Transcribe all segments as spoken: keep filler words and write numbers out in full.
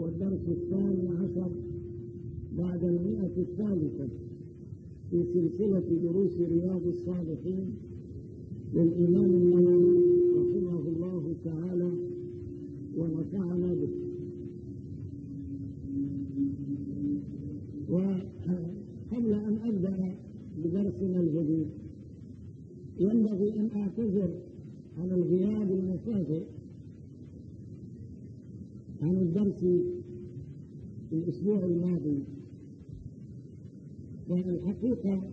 هو الدرس الثاني عشر بعد المئة الثالثة في سلسلة دروس رياض الصالحين للإمام النووي رحمه الله تعالى ونفعنا به. وقبل أن أبدأ بدرسنا الجديد ينبغي أن أعتذر عن الغياب المفاجئ عن الدرس الأسبوع الماضي، والحقيقة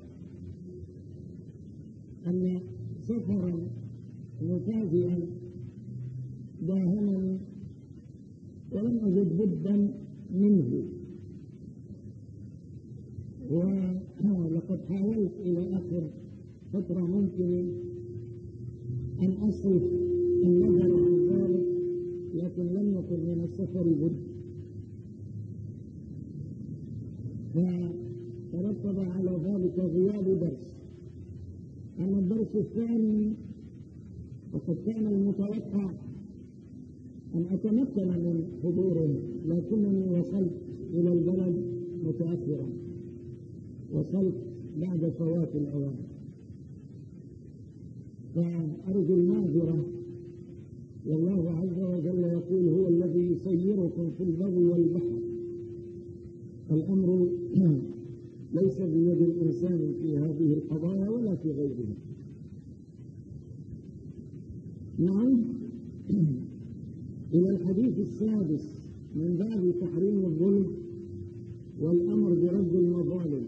أن سفرا مفاجئا داهمني ولم أجد بدا منه، ولقد حاولت إلى آخر فترة ممكن أن أصرف النظر عن ذلك، لكن لم يكن من السفر بد، فترتب على ذلك غياب درس. أما الدرس الثاني فقد كان المتوقع أن أتمكن من حضوره، لكنني وصلت إلى البلد متأخرا، وصلت بعد فوات الأوان، فأرجو المعذرة. والله عز وجل يقول: هو الذي يسيركم في البر والبحر. الأمر ليس بيد الإنسان في هذه القضايا ولا في غيرها. نعود إلى الحديث السادس من باب تحريم الظلم والأمر برد المظالم،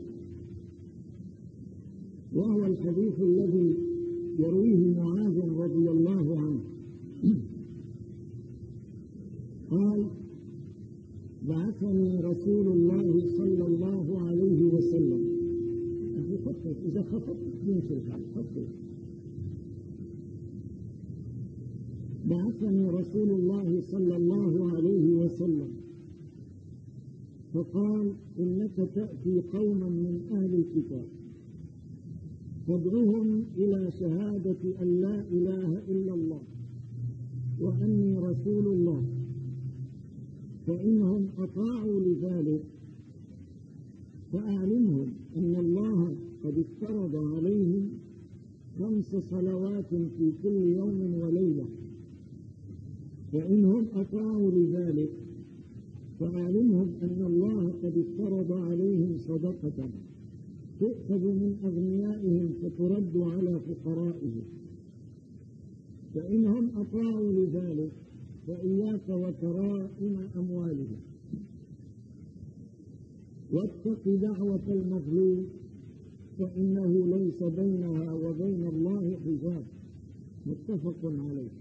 وهو الحديث الذي يرويه معاذ رضي الله عنه قال: بعثني رسول الله صلى الله عليه وسلم. إذا خفت يمشي الحال. بعثني رسول الله صلى الله عليه وسلم فقال: إنك تأتي قوما من أهل الكتاب تدعوهم إلى شهادة أن لا إله إلا الله وأني رسول الله، فإنهم أطاعوا لذلك فأعلمهم أن الله قد افترض عليهم خمس صلوات في كل يوم وليلة، فإنهم أطاعوا لذلك فأعلمهم أن الله قد افترض عليهم صدقة تؤخذ من أغنيائهم فترد على فقرائهم، فإنهم أطاعوا لذلك فإياك وكرائم أموالهم، واتق دعوة المظلوم فإنه ليس بينها وبين الله حجاب. متفق عليه.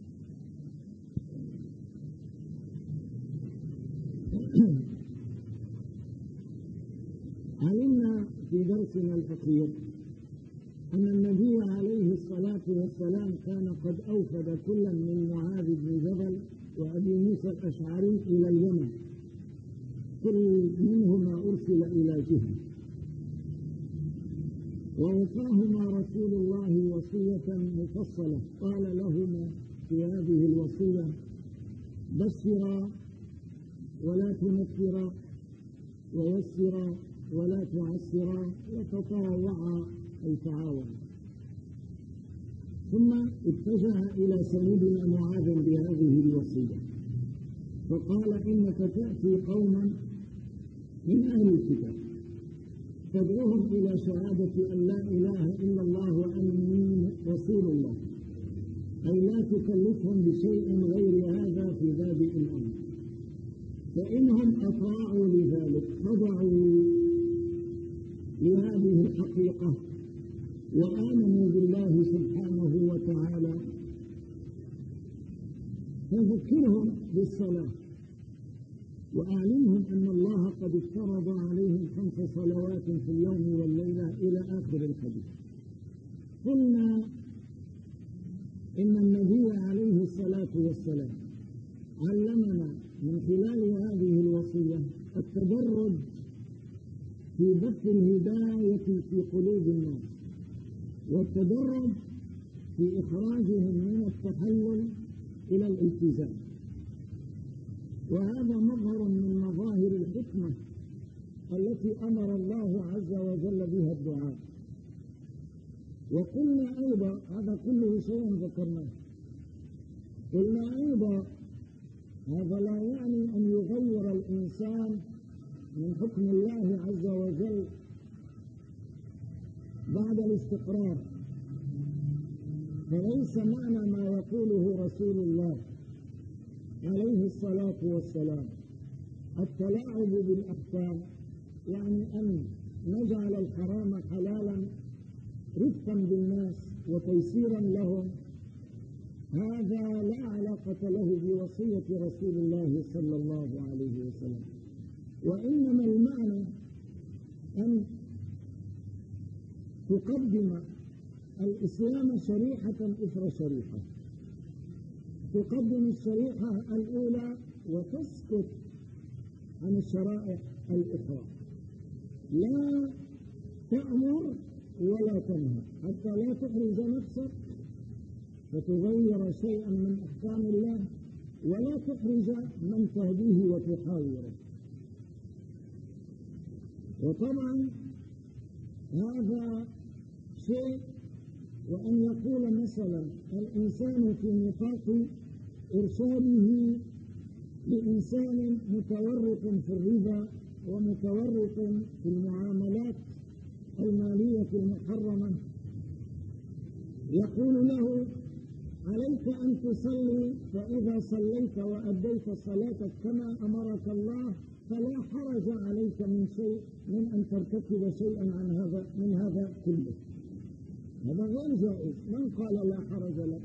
علمنا في درسنا الأخير أن النبي عليه الصلاة والسلام كان قد أوفد كلا من معاذ بن جبل وأبي موسى الأشعري إلى اليمن، كل منهما أرسل إلى جهة، ووصاهما رسول الله وصية مفصلة قال لهما في هذه الوصية: بشرا ولا تنفرا، ويسرا ولا تعسرا، وتطاوعا أي تعاون. ثم اتجه إلى سيدنا معاذ بهذه الوصية فقال: إنك تأتي قوما من أهل الكتاب تدعوهم إلى شهادة أن لا إله إلا الله وأني رسول الله، أي لا تكلفهم بشيء غير هذا في بادئ الأمر، فإنهم أطاعوا لذلك خضعوا لهذه الحقيقة وآمنوا بالله سبحانه وتعالى، فذكرهم بالصلاة وأعلمهم أن الله قد افترض عليهم خمس صلوات في اليوم والليلة إلى آخر الحديث. قلنا إن النبي عليه الصلاة والسلام علمنا من خلال هذه الوصية التدرج في بث الهداية في قلوب الناس، والتدرج في إخراجهم من التحلل إلى الالتزام، وهذا مظهر من الحكمة التي أمر الله عز وجل بها الدعاء. وقلنا أيضا هذا كله شيء ذكرناه، قلنا أيضا هذا لا يعني أن يغير الإنسان من حكم الله عز وجل بعد الاستقرار، فليس معنى ما يقوله رسول الله عليه الصلاة والسلام التلاعب بالأحكام، يعني أن نجعل الحرام حلالا رفقا بالناس وتيسيرا لهم، هذا لا علاقة له بوصية رسول الله صلى الله عليه وسلم. وإنما المعنى أن تقدم الإسلام شريحة إثر شريحة، تقدم الشريحة الأولى وتسكت عن الشرائع الأخرى، لا تأمر ولا تنهى حتى لا تحرج نفسك فتغير شيئا من أحكام الله، ولا تحرج من تهديه وتحاوره. وطبعا هذا شيء، وأن يقول مثلا الإنسان في نطاق إرشاده لإنسان متورط في الربا ومتورط في المعاملات المالية المحرمة، يقول له عليك أن تصلي، فإذا صليت وأديت صلاتك كما أمرك الله فلا حرج عليك من شيء من أن ترتكب شيئا عن هذا من هذا كله. هذا غير جائز، من قال لا حرج لك؟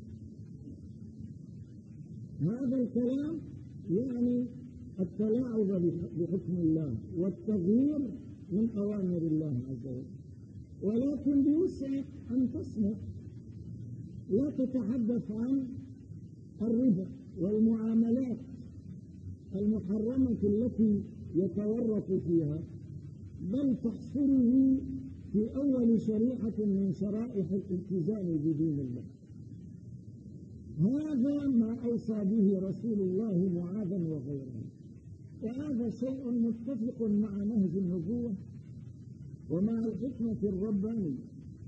هذا الكلام يعني التلاعب بحكم الله والتغيير من أوامر الله عز وجل، ولكن بوسعك أن تصنع، لا تتحدث عن الربا والمعاملات المحرمة التي يتورط فيها، بل تحصره في أول شريحة من شرائح الالتزام بدين الله. هذا ما أوصى به رسول الله معاذا وغيره، وهذا شيء متفق مع نهج النبوة ومع الحكمة الربانية.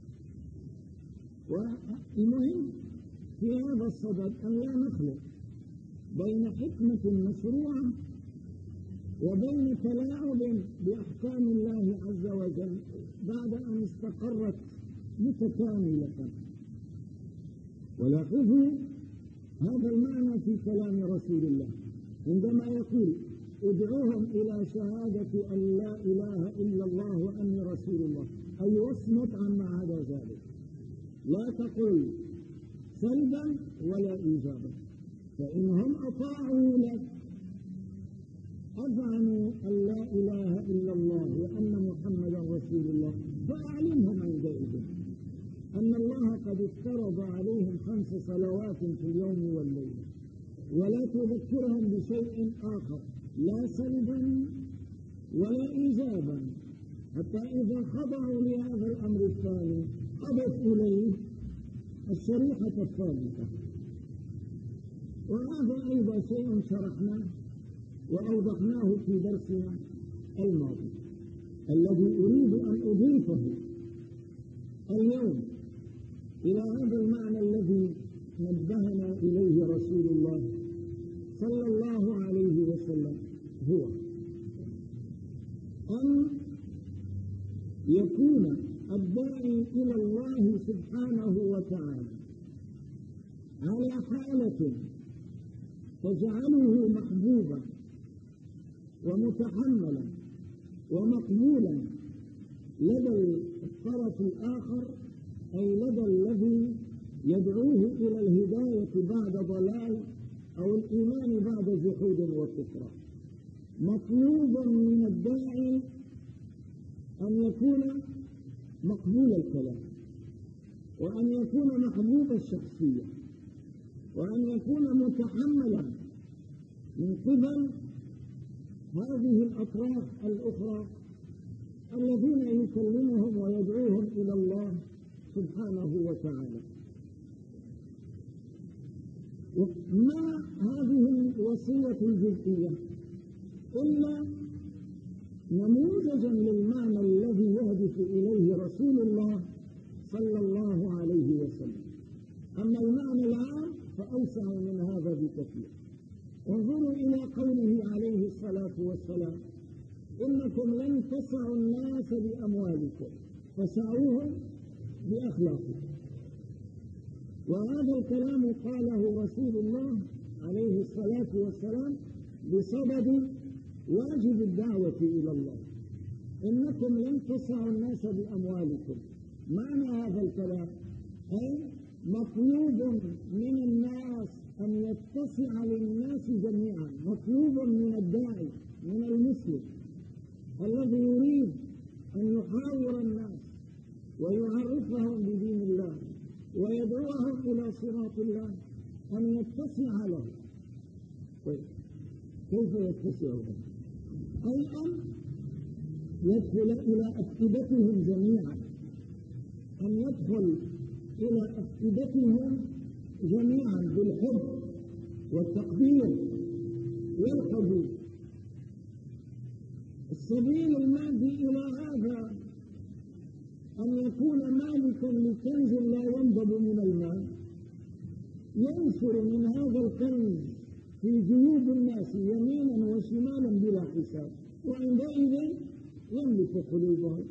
والمهم في هذا الصدد أن لا نخلط بين حكمة مشروعة وبين تلاعب بأحكام الله عز وجل بعد أن استقرت متكاملة. ولاحظوا هذا المعنى في كلام رسول الله عندما يقول ادعوهم إلى شهادة أن لا إله إلا الله وأني رسول الله، أي واصمت عما عدا ذلك، لا تقل سلبا ولا إيجابا، فإنهم أطاعوا لك أذعنوا أن لا إله إلا الله وأن محمدا رسول الله، فأعلمهم عندئذ أن الله قد افترض عليهم خمس صلوات في اليوم والليل، ولا تذكرهم بشيء آخر لا سلبا ولا إيجابا، حتى إذا خضعوا لهذا الأمر الثاني أضف إليه الشريحة الثالثة. وهذا أيضا شيء شرحناه وأوضحناه في درسنا الماضي، الذي أريد أن أضيفه اليوم إلى هذا المعنى الذي نبهنا إليه رسول الله صلى الله عليه وسلم، هو أن يكون الداعي إلى الله سبحانه وتعالى على حالة تجعله محبوبا ومتحملا ومقبولا لدى الطرف الآخر، أي لدى الذي يدعوه إلى الهداية بعد ضلال أو الإيمان بعد جحود وكفر. مطلوبا من الداعي أن يكون مقبول الكلام، وأن يكون محبوب الشخصية، وأن يكون متحملا من قبل هذه الأطراف الأخرى الذين يكلمهم ويدعوهم إلى الله سبحانه وتعالى. وما هذه الوصية الجزئية إلا نموذجا للمعنى الذي يهدف إليه رسول الله صلى الله عليه وسلم. أما المعنى العام فأوسع من هذا بكثير. انظروا إلى قوله عليه الصلاة والسلام: إنكم لن تسعوا الناس بأموالكم فسعوهم بأخلاقكم. وهذا الكلام قاله رسول الله عليه الصلاة والسلام بصدد واجب الدعوة إلى الله. إنكم لن تسعوا الناس بأموالكم. معنى هذا الكلام أي مطلوب من الناس أن يتسع للناس جميعا، مطلوب من الداعي من المسلم الذي يريد أن يحاور الناس ويعرفهم بدين الله ويدعوهم إلى صراط الله أن يتسع لهم. كيف يتسع لهم؟ أي أن يدخل إلى أفئدتهم جميعا، أن يدخل إلى أفئدتهم جميعا بالحب والتقدير والقبول. السبيل المادي إلى هذا أن يكون مالكا لكنز لا ينضب من المال، ينشر من هذا الكنز في جيوب الناس يمينا وشمالا بلا حساب، وعندئذ يملك قلوبهم.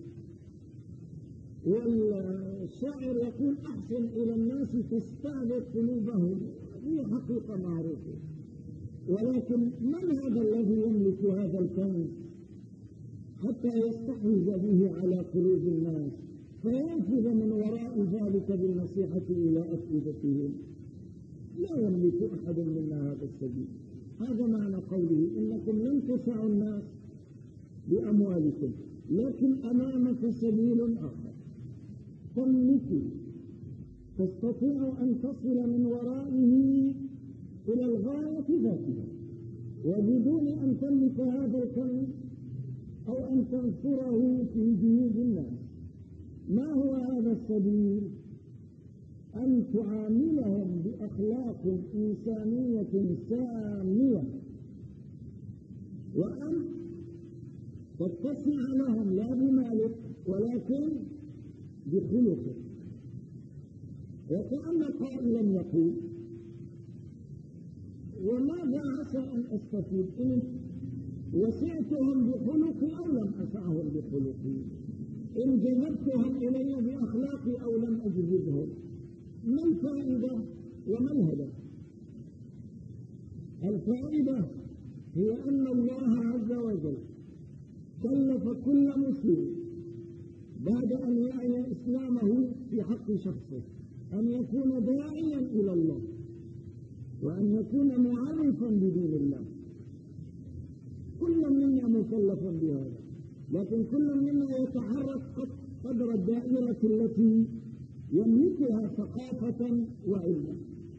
والشاعر يقول: أحسن إلى الناس تستعبد قلوبهم. هي حقيقة معروفة، ولكن من هذا الذي يملك هذا الكنز حتى يستحوذ به على قلوب الناس فينفذ من وراء ذلك بالنصيحة إلى أفئدتهم؟ لا يملك أحد منا هذا السبيل. هذا معنى قوله: إنكم لن تسعوا الناس بأموالكم، لكن أمامك سبيل آخر تملك، تستطيع أن تصل من ورائه إلى الغاية ذاتها وبدون أن تملك هذا الكنز أو أن تنصره في جيوب الناس. ما هو هذا السبيل؟ أن تعاملهم بأخلاق إنسانية سامية، وأن تتسع لهم لا بمالك ولكن بخلقه. وكأن قائلا يقول: وماذا عسى أن أستفيد إن وسعتهم بخلقي أو لم أسعهم بخلقي؟ إن جذبتهم إلي بأخلاقي أو لم أجذبهم؟ ما الفائدة وما الهدف؟ الفائدة هي أن الله عز وجل كلف كل مسلم بعد أن يعي إسلامه في حق شخصه أن يكون داعيا إلى الله وأن يكون معرفا بدين الله. كل منا مكلف بهذا، لكن كل منا يتحرك قدر الدائرة التي يملكها ثقافة وعلما.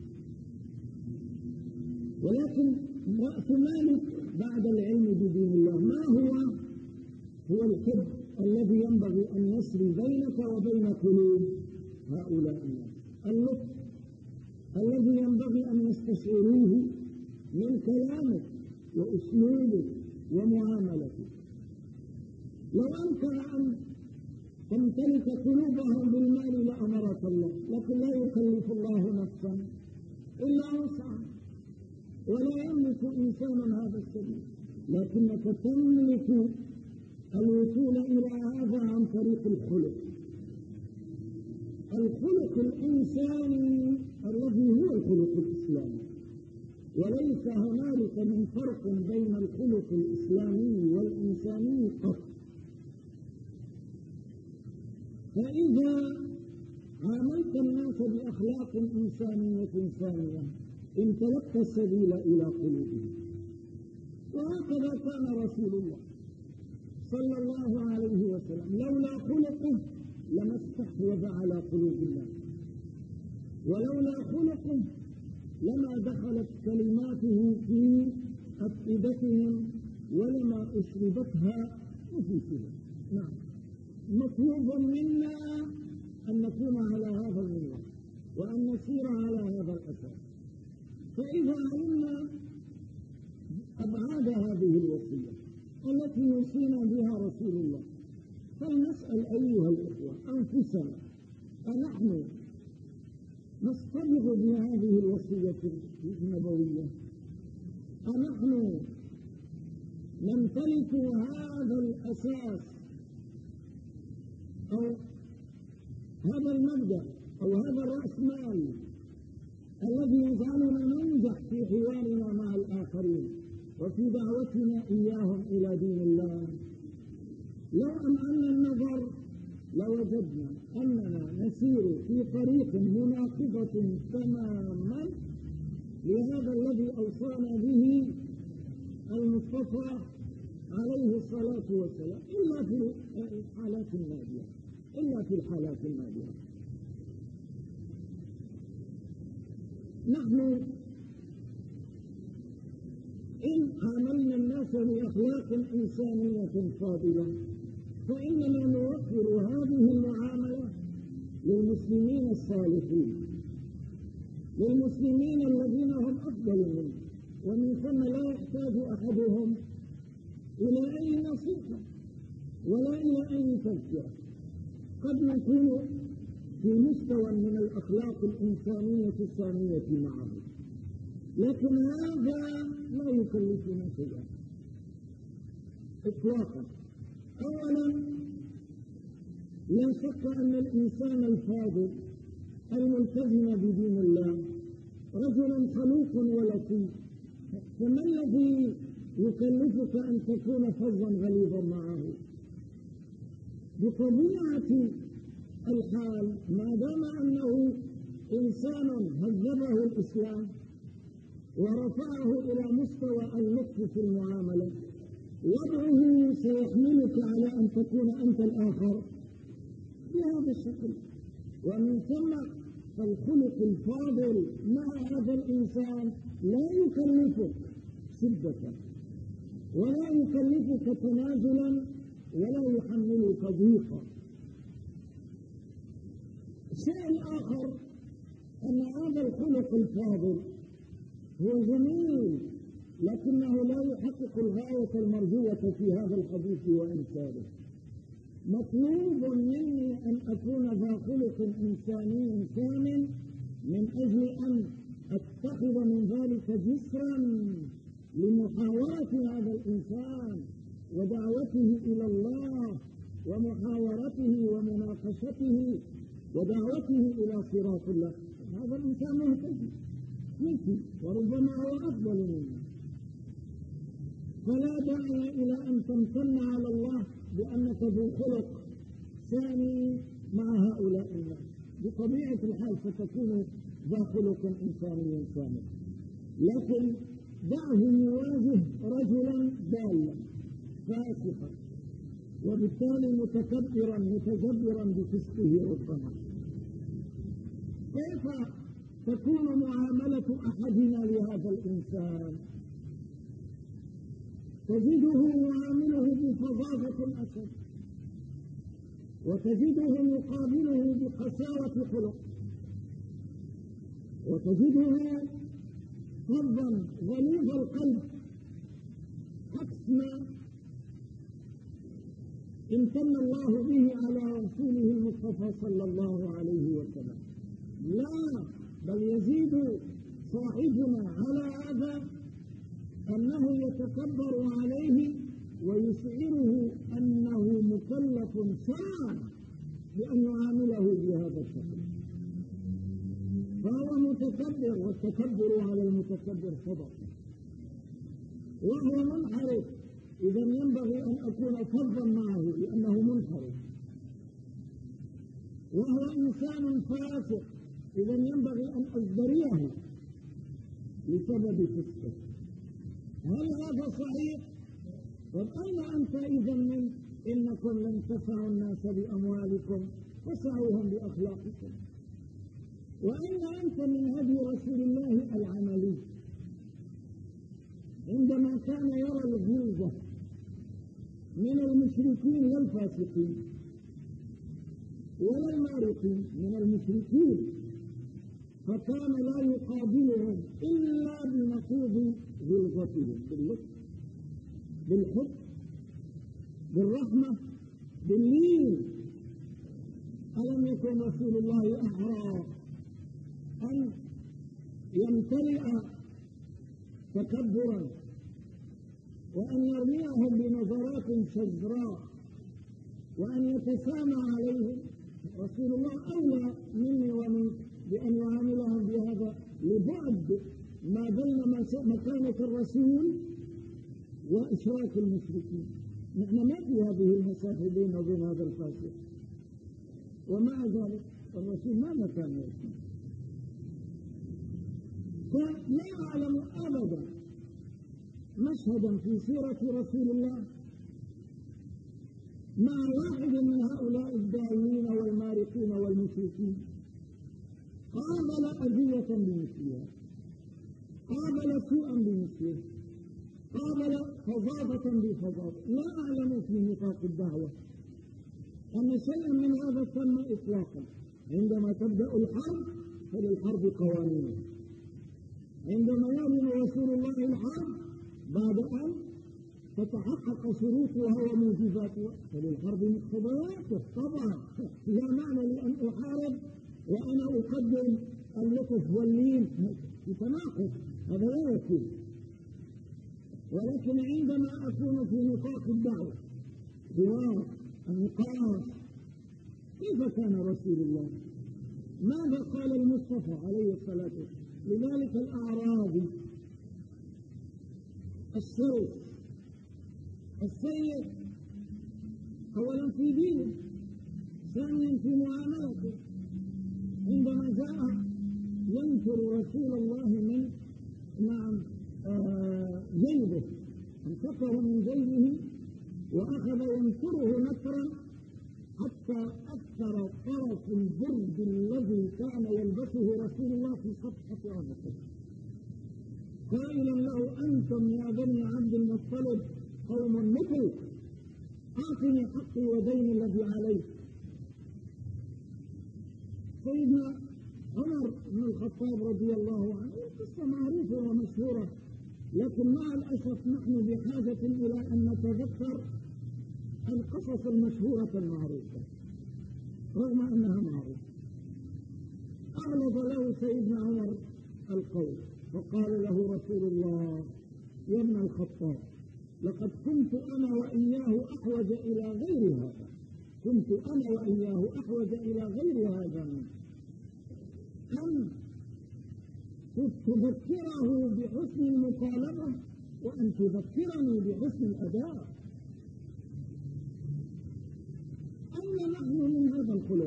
ولكن رأس مالك بعد العلم بدين الله ما هو؟ هو الحب الذي ينبغي أن يسري بينك وبين قلوب هؤلاء الناس، اللطف الذي ينبغي أن يستشعروه من كلامك وأسلوبك ومعاملتك. لو أمكن أن تمتلك قلوبهم بالمال لأمرك الله، لكن لا يكلف الله نفسا إلا وسعها، ولا يملك إنسانا هذا السبيل، لكنك تملك الوصول إلى هذا عن طريق الخلق، الخلق الإنساني الذي هو الخلق الإسلامي. وليس هنالك من فرق بين الخلق الإسلامي والإنساني قط. فإذا عاملت الناس بأخلاق إنسانية سامية امتلكت السبيل إلى قلوبهم. وهكذا كان رسول الله صلى الله عليه وسلم لولا خلقه لما استحوذ على قلوب الناس، ولولا خلقه لما دخلت كلماته في أفئدتهم ولما أشربتها نفوسهم. نعم، مطلوب منا أن نكون على هذا المنوال وأن نسير على هذا الأساس. فإذا علمنا أبعاد هذه الوصية التي يوصينا بها رسول الله. فلنسأل أيها الإخوة أنفسنا، أنحن نصطبغ بهذه الوصية النبوية؟ أنحن نمتلك هذا الأساس أو هذا المبدأ أو هذا الرأس مال الذي يجعلنا ننجح في حوارنا مع الآخرين وفي دعوتنا إياهم إلى دين الله؟ لو أمعنا النظر لوجدنا أننا نسير في طريق مناقضة تماما لهذا الذي أوصانا به المصطفى عليه الصلاة والسلام، إلا في الحالات النادرة إلا في الحالات النادرة. نحن إن عاملنا الناس بأخلاق إنسانية فاضلة فإننا نوفر هذه المعاملة للمسلمين الصالحين، للمسلمين الذين هم أفضل منا، ومن ثم لا يحتاج أحدهم إلى أي نصيحة ولا إلى أي تذكرة. قد يكون في مستوى من الأخلاق الإنسانية السامية معه، لكن هذا لا يكلفنا شيئا إطلاقا. أولا لا شك أن الإنسان الفاضل الملتزم بدين الله رجل خلوق ولطيف، فما الذي يكلفك أن تكون فظا غليظا معه؟ بطبيعة الحال ما دام أنه إنسان هذبه الإسلام ورفعه إلى مستوى اللطف في المعاملة، وضعه سيحملك على أن تكون أنت الآخر بهذا الشكل. ومن ثم فالخلق الفاضل مع هذا الإنسان لا يكلفك شدة ولا يكلفك تنازلا ولا يحملك ضيقا. الشيء الآخر أن هذا الخلق الفاضل هو جميل، لكنه لا يحقق الغاية المرجوة في هذا الحديث وإنسانه. مطلوب مني أن أكون ذا خلق إنساني كامل من أجل أن أتخذ من ذلك جسرا لمحاورة هذا الإنسان ودعوته إلى الله ومحاورته ومناقشته ودعوته إلى صراط الله. هذا الإنسان مهتدي مثلي وربما هو أفضل مني، فلا داعي إلى أن تمتن على الله بأنك ذو خلق ثاني مع هؤلاء الناس. بطبيعة الحال ستكون ذا خلق إنساني ثاني، لكن دعه يواجه رجلا ضالا فاسقا وبالتالي متكبرا متجبرا بفسقه ربما. كيف تكون معاملة أحدنا لهذا الإنسان؟ تجده يعامله بفظاظة الأسد، وتجده يقابله بقساوة خلق، وتجده فظا غليظ القلب عكس ما امتن الله به على رسوله المصطفى صلى الله عليه وسلم. لا، بل يزيد صاحبنا على هذا أنه يتكبر عليه ويشعره أنه مكلف شرعا بأن يعامله بهذا الشكل، فهو متكبر، والتكبر على المتكبر صدق، وهو منحرف. إذا ينبغي أن أكون فظا معه لأنه منحرف، وهو إنسان فاسق، إذا ينبغي أن أزدريه لسبب فسقه. هل هذا صحيح؟ طب أين أنت إذا من إنكم لن تسعوا الناس بأموالكم فسعوهم بأخلاقكم؟ وأين أنت من هدي رسول الله العملي عندما كان يرى الغلظة من المشركين والفاسقين ولا المارقين من المشركين، فكان لا يقابلهم إلا بنقوض غلظتهم باللطف بالحب بالرحمة باللين. ألم يكن رسول الله أحرى أن يمتلئ تكبرا وأن يرميهم بنظرات شزراء وأن يتسامى عليهم؟ رسول الله أولى مني ومنك بأن يعاملهم بهذا لبعد ما بين مكانة الرسول وإشراك المشركين. نحن ما في هذه المسافة بيننا وبين هذا الفاسق، ومع ذلك الرسول ما كان يسمع. فلا أعلم أبدا مشهدا في سيرة رسول الله مع واحد من هؤلاء الداعين والمارقين والمشركين قابل أذية بمثلها، قابل سوءا بمثله، قابل فظاظة بفظاظة. لا أعلم في نطاق الدعوة أن شيئا من هذا تم إطلاقا. عندما تبدأ الحرب فللحرب قوانين، عندما يعلن رسول الله الحرب بعد أن تتحقق شروطها وموجباتها فللحرب مقتضياته. طبعا لا معنى لأن أحارب وأنا أقدم اللطف واللين في تناقض، هذا لا يكون. ولكن عندما أكون في نطاق الدعوة حوار النقاش، كيف كان رسول الله؟ ماذا قال المصطفى عليه الصلاة والسلام لذلك الأعرابي الشرف السيد؟ أولا في دينه، ثانيا في معاملته. عندما جاء ينكر رسول الله من نعم آه جيبه، انتقه من جيبه وأخذ ينكره نكرا حتى أثر طرف البرد الذي كان يلبسه رسول الله في صفحة عنقه، قائلا له: أنتم يا بني عبد المطلب قوم مثل، أعطني حقي ودين الذي عليك. سيدنا عمر بن الخطاب رضي الله عنه، قصة معروفة ومشهورة، لكن مع الأسف نحن بحاجة إلى أن نتذكر القصص المشهورة المعروفة رغم أنها معروفة. أغلظ له سيدنا عمر القول وقال له رسول الله: يا ابن الخطاب، لقد كنت أنا وإياه أحوج إلى غير هذا، كنت أنا وإياه أحوج إلى غير هذا أن تذكره بحسن المطالبة وأن تذكرني بحسن الأداء. أين نحن من هذا الخلق؟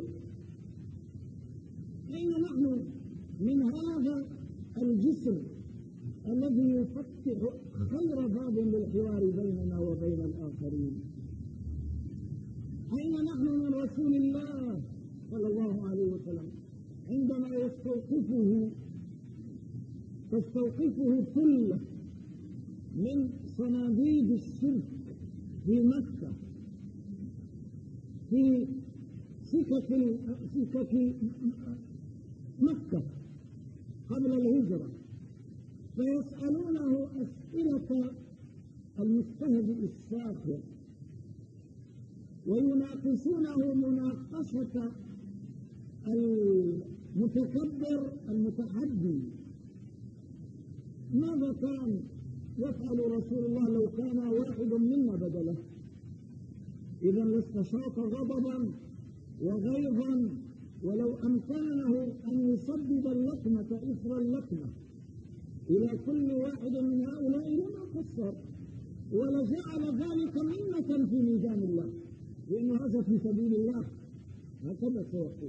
أين نحن من هذا الجسر الذي يفتح خير باب للحوار بيننا وبين الآخرين؟ أين نحن من رسول الله صلى الله عليه وسلم عندما يستوقفه تستوقفه كل من صناديد الشرك في مكة في سكك سكك مكة قبل الهجرة، فيسألونه أسئلة المستهزئ الساخر ويناقشونه مناقشة المتكبر المتحدي. ماذا كان يفعل رسول الله لو كان واحد منا بدله؟ إذا لاستشاط غضبا وغيظا، ولو أمكنه أن يسدد اللقمة إثر اللقمة إلى كل واحد من هؤلاء لما قصر، ولجعل ذلك منة في ميزان الله، لأن هذا في سبيل الله هكذا سيقول.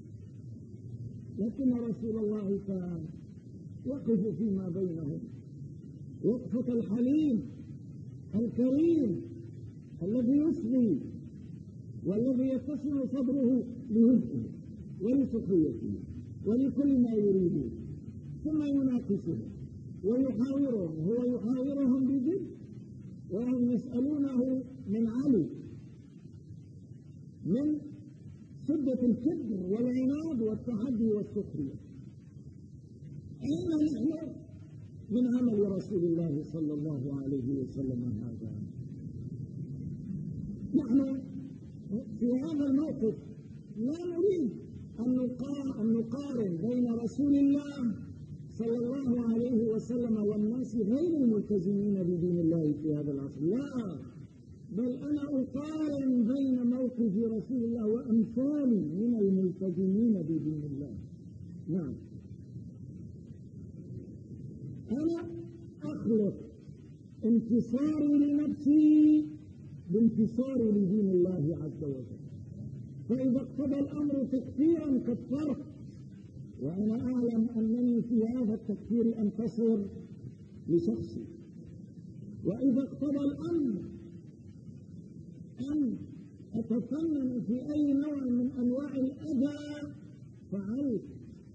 لكن رسول الله كان يقف فيما بينهم وقفة الحليم الكريم الذي يصغي والذي يتسع صدره لهدئه ولسخريته ولكل ما يريدون، ثم يناقشه ويحاورهم، هو يحاورهم بجد وهم يسألونه من علي من شدة الكبر والعناد والتحدي والسخرية. أين نحن من عمل رسول الله صلى الله عليه وسلم هذا؟ نحن في هذا الموقف لا نريد أن نقارن بين رسول الله صلى الله عليه وسلم والناس غير الملتزمين بدين الله في هذا العصر، لا، بل أنا أقارن بين موقف رسول الله وأمثالي من الملتزمين بدين الله. نعم، أنا أخلق انتصاري لنفسي بانتصاري لدين الله عز وجل، فإذا اقتضى الأمر تكفيرا كفرت، وأنا أعلم أنني في هذا التكفير أنتصر لشخصي، وإذا اقتضى الأمر أن أتفنن في أي نوع من أنواع الأذى فعلت،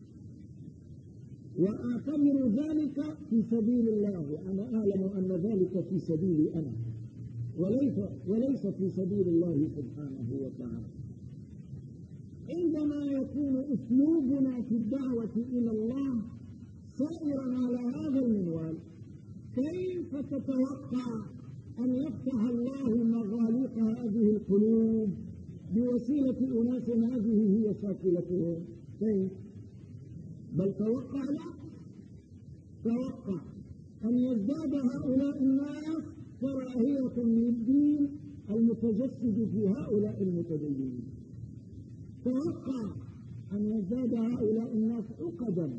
وأعتبر ذلك في سبيل الله، وأنا أعلم أن ذلك في سبيلي أنا وليس, وليس في سبيل الله سبحانه وتعالى. عندما يكون أسلوبنا في الدعوة إلى الله سائرا على هذا المنوال، كيف تتوقع أن يفتح الله مغاليق هذه القلوب بوسيلة أناس هذه هي شاكلتهم؟ كيف؟ بل توقع لا، توقع أن يزداد هؤلاء الناس كراهية للدين المتجسد في هؤلاء المتدينين، توقع أن يزداد هؤلاء الناس عقدا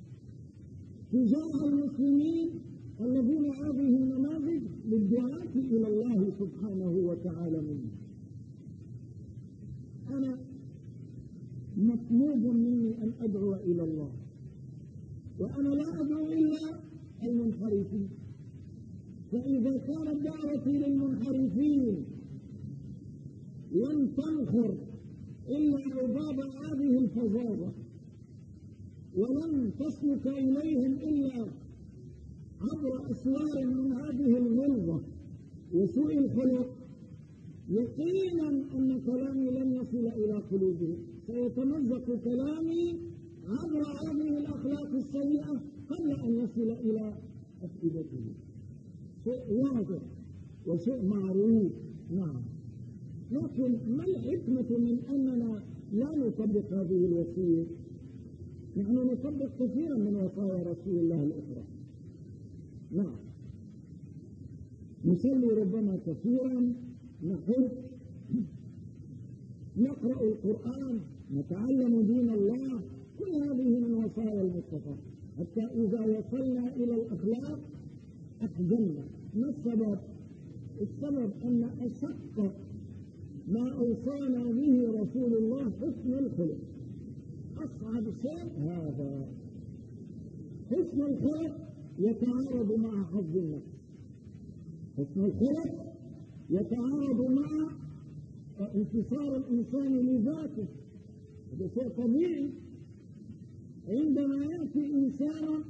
تجاه المسلمين الذين هذه النماذج للدعاة إلى الله سبحانه وتعالى منه. أنا مطلوب مني أن أدعو إلى الله، وأنا لا أدعو إلا المنحرفين، فإذا كانت دعوتي للمنحرفين لن تنخر إلا عباب هذه الفظاظة، ولن تسلك إليهم إلا عبر أسوار من هذه الغلظة وسوء الخلق، يقينا أن كلامي لن يصل إلى قلوبهم، سيتمزق كلامي عبر هذه الأخلاق السيئة قبل أن يصل إلى أفئدتهم. شيء واضح وشيء معروف. نعم، لكن ما الحكمة من أننا لا نطبق هذه الوصية؟ نحن نطبق كثيرا من وصايا رسول الله الأخرى. نعم، نصلي ربما كثيرا، نحج، نقرأ القرآن، نتعلم دين الله، كل هذه من وصايا المصطفى، حتى إذا وصلنا إلى الأخلاق أحزننا. ما السبب؟ السبب أن أشق ما أوصانا به رسول الله حسن الخلق. أصعب شيء هذا، حسن الخلق يتعارض مع حظ النفس، حسن الخلق يتعارض مع انتصار الإنسان لذاته، هذا شيء طبيعي. عندما يأتي إنسان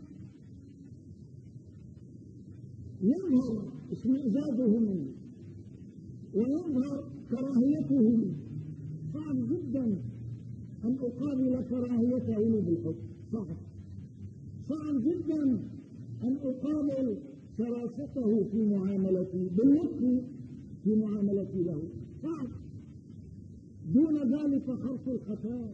يظهر اشمئزازه منه ويظهر كراهيته منه، صعب جدا أن أقابل كراهيته بالحب، صعب صعب جدا أن أقابل شراسته في معاملتي باللطف في معاملتي له، صعب. دون ذلك خرق الخفاء،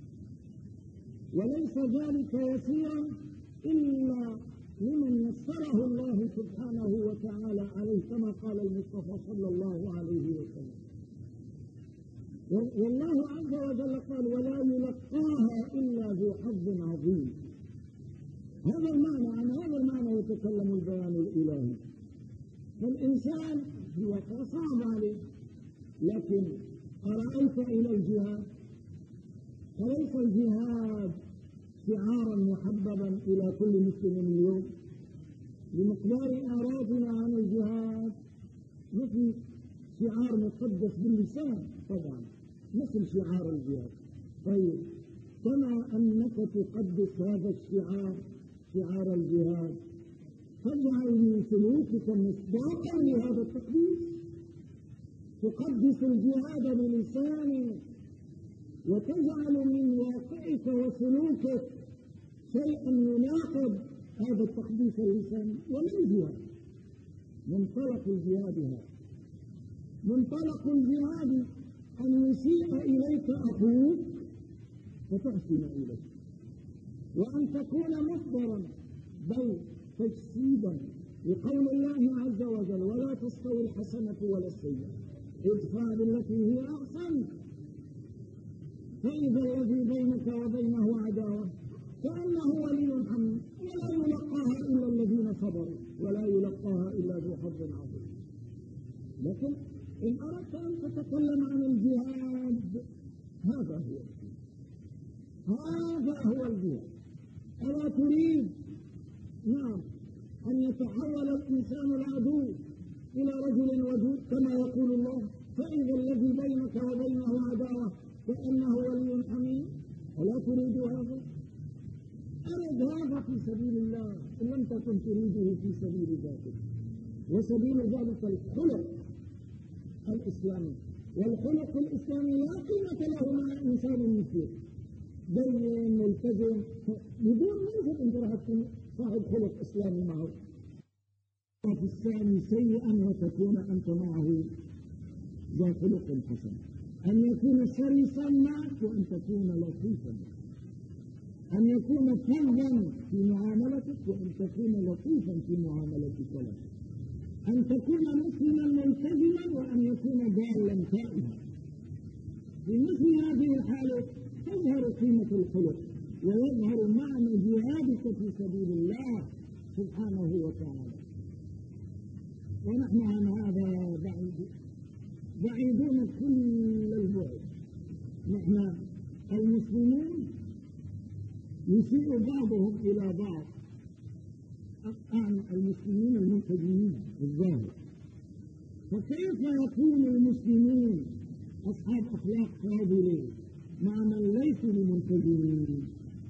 وليس ذلك يسيرا إلا لمن يسره الله سبحانه وتعالى عليه، كما قال المصطفى صلى الله عليه وسلم. والله عز وجل قال: ولا يلقاها إلا ذو حظ عظيم. هذا المعنى، عن هذا المعنى يتكلم البيان الإلهي. فالإنسان في واقع صعب عليه، لكن أرأيت إلى الجهاد، فليس الجهاد شعارا محببا إلى كل مسلم اليوم بمقدار إعراضنا عن الجهاد، مثل شعار مقدس باللسان طبعا مثل شعار الجهاد. طيب، كما أنك تقدس هذا الشعار شعار الجهاد، فاجعل من سلوكك مصداقا لهذا التقديس، تقدس الجهاد بلسانك وتجعل من واقعك وسلوكك شيئا يناقض هذا التقديس اللساني. ومن الجهاد؟ منطلق الجهاد هذا، منطلق الجهاد أن يسيء إليك أخوك فتحسن إليه، وأن تكون مصدرا بل تجسيدا لقول الله عز وجل: ولا تستوي الحسنة ولا السيئة ادفع بالتي هي أحسن فإذا الذي بينك وبينه عداوة كأنه ولي حميم ولا يلقاها إلا الذين صبروا ولا يلقاها إلا ذو حظ عظيم. لكن إن أردت أن تتكلم عن الجهاد هذا هو هذا هو الجهاد. ألا تريد نعم أن يتحول الإنسان العدو إلى رجل ودود كما يقول الله: فإذا الذي بينك وبينه عداوة كأنه ولي حميم؟ ألا تريد هذا؟ أرد هذا في سبيل الله إن لم تكن تريده في سبيل ذاتك. وسبيل ذلك الخلق الإسلامي، والخلق الإسلامي لا قيمة له مع إنسان مثله دين ملتزم بدون منزل أنت راح تكون صاحب خلق إسلامي معه. في الثاني سيئا وتكون أنت معه ذا خلق حسن، أن يكون شرسا معك وأن تكون لطيفا معك، أن يكون فظا في معاملتك وأن تكون لطيفا في معاملتك له، أن تكون مسلما ملتزما وأن يكون ضالا تائبا. في مثل هذه الحالة تظهر قيمة الخلق ويظهر معنى جهادك في سبيل الله سبحانه وتعالى. ونحن عن هذا بعيد بعيدون كل البعد. نحن المسلمون يسيء بعضهم إلى بعض، أعني المسلمين الملتزمين الظاهر، فكيف يكون المسلمون أصحاب أخلاق فاضلة مع من ليسوا بملتزمين؟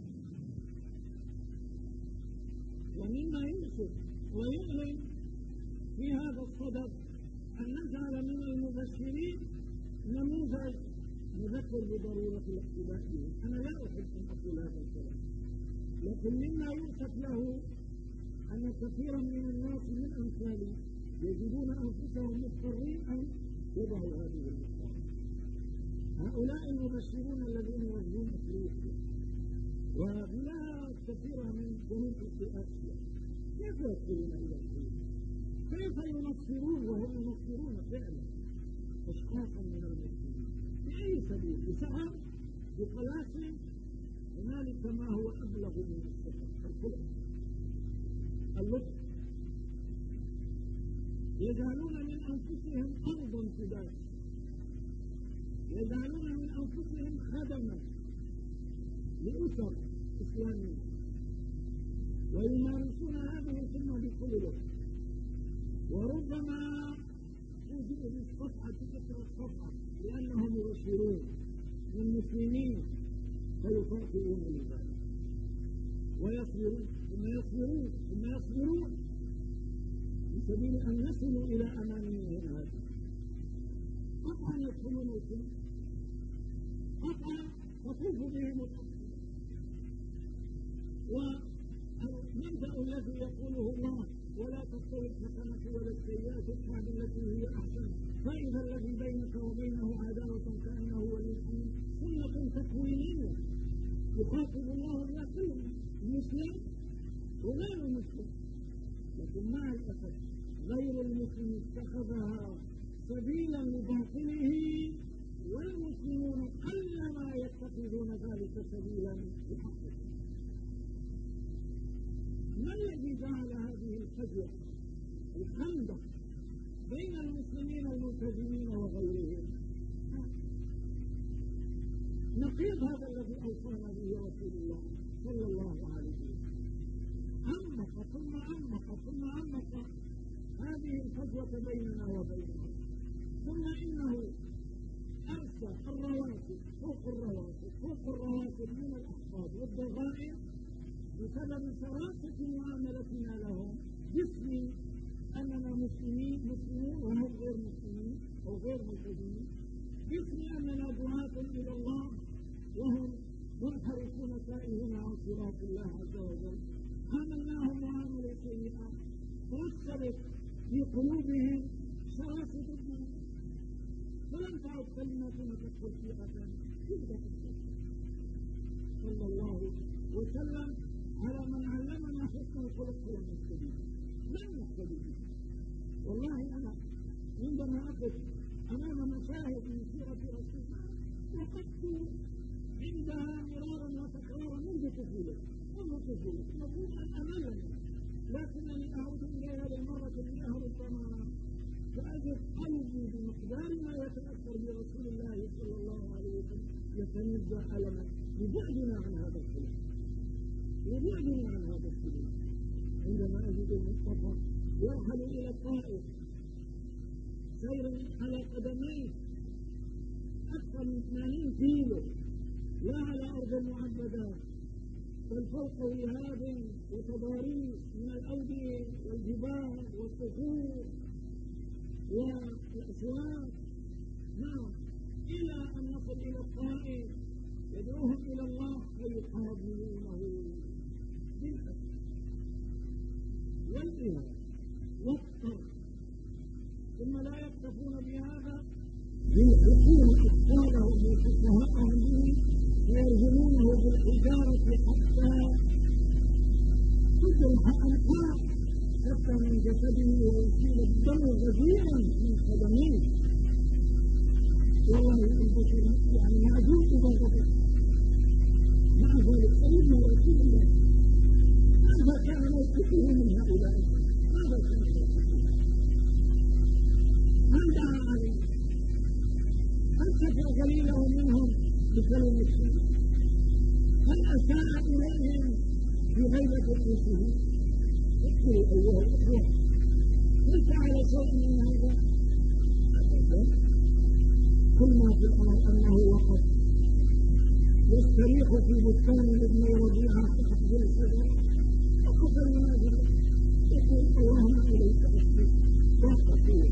ومما يؤسف ويؤلم في هذا الصدد أن نجعل من المبشرين نموذج نذكر بضرورة الاقتداء به. أنا لا أحب أن أقول هذا الكلام، لكن مما يؤسف له أن كثيرا من الناس من أمثالي يجدون أنفسهم مضطرين أن يضعوا هذه المقام. هؤلاء المبشرون الذين يوجهون أفريقيا وبلاد كثيرة من جنوب آسيا كيف يدخلون إلى أفريقيا؟ كيف ينصرون وهم ينصرون فعلا أشخاصا من المسلمين؟ بأي سبيل؟ بسعر؟ بقلاسة؟ هنالك ما هو أبلغ من السفر: الخلق، اللطف. يجعلون من أنفسهم أرضا فداء، يجعلون من أنفسهم خدما لأسر إسلامية، ويمارسون هذه الخدمة بكل لطف. وربما توجد بالصفحة تكثر الصفحة لأنهم مبشرون والمسلمين فيخاطئون لذلك ويصبرون ثم يصبرون ثم يصبرون في سبيل أن يصلوا إلى أمانيهم هذه. قطعا يدخلون الخلق، قطعا تطوف بهم الأرض. والمبدأ الذي يقوله الله: ولا تستوي الحسنة ولا السيئة ادفع بالتي هي أحسن فإذا الذي بينك وبينه عداوة كأنه ولي حميم، سنة تكوينية يخاطب الله بها كل المسلم وغير المسلم. لكن مع الأسف غير المسلم اتخذها سبيلا لباطله، والمسلمون قلما يتخذون ذلك سبيلا لحقه. ما الذي جعل هذه الفجوة الخندق بين المسلمين الملتزمين وغيرهم؟ نقيض هذا الذي أوصانا به رسول الله صلى الله عليه وسلم. عمق ثم عمق ثم عمق هذه الفجوة بيننا وبينهم. ثم إنه أرسى الرواتب فوق الرواتب فوق الرواتب من الأحفاد والضغائن بسبب شراسة معاملتنا لهم باسم أننا مسلمين مسلمون وهم غير مسلمين أو غير ملتزمين، باسم أننا دعاة إلى الله وهم منحرفون تائهون عن صراط الله عز وجل. عاملناهم معاملة سيئة، رسبت في قلوبهم شراسة الدين. تعود كلمة تدخل في أذان يبدأ صلى الله وسلم على من علمنا حسن الخلق في المسلمين لم يقتدي به. والله أنا عندما أقف أمام مشاهد من سيرة رسول الله وقفت عندها مرارا وتكرارا منذ طفولتي منذ طفولتي مفروض أن أملني، لكنني أعود إليها للمرة المئة ربما فأجد قلبي بمقدار ما يتأثر برسول الله صلى الله عليه وسلم يتنزع ألما لبعدنا عن هذا الخلق لبعدنا عن هذا الخلق. عندما أجد المصطفى يرحل إلى الطائف سيرا على قدميه أكثر من ثمانين كيلو لا على أرض معبدة بل فوق وهاب وتضاريس من الأودية والجبال والصخور والأسواق نعم إلى أن نصل إلى الطائف يدعوهم إلى الله فيقابلونه بالأسف والإله والطرد ثم لا يكتفون بهذا يلحقون أطفالهم وسفهاءهم به ويرجمونه بالحجارة حتى تجرح أنقاء حتى من جسده ويصير الدم غزيرا من قدميه. والله البشر يعني معزول بضغطه مع ذلك سيدنا رسول الله ماذا كان موقفه من هؤلاء؟ ماذا كان موقفه؟ من دعا عليه؟ هل كفى قليله منهم بكلمة الشيء؟ هل أساء إليهم في غيبة رؤوسه؟ اذكروا أيها الأخوة هل فعل شيء من هذا؟ كل ما في الأمر أنه وقف يستريح في بستان ابن ربيعة تحت الشجرة وقف المنازل يقول اللهم إليك أشكي وأقول